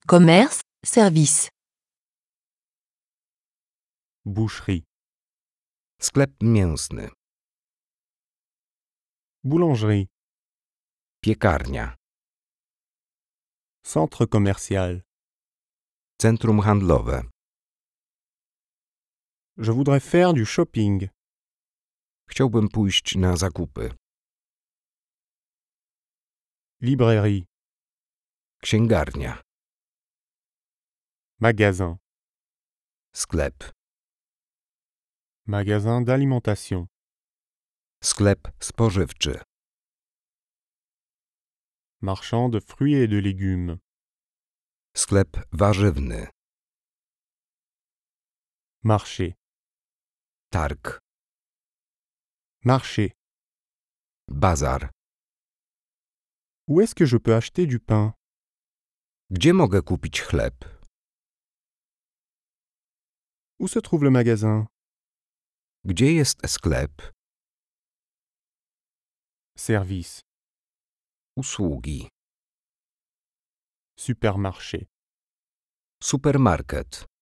Commerce, service. Boucherie. Sklep mięsny. Boulangerie. Piekarnia. Centre commercial. Centrum handlowe. Je voudrais faire du shopping. Chciałbym pójść na zakupy. Librairie. Księgarnia. Magasin. Sklep. Magasin d'alimentation. Sklep spożywczy. Marchand de fruits et de légumes. Sklep warzywny. Marché. Targ. Marché. Bazar. Où est-ce que je peux acheter du pain? Gdzie mogę kupić chleb? Où se trouve le magasin? Gdzie jest sklep? Service. Usługi. Supermarché. Supermarket.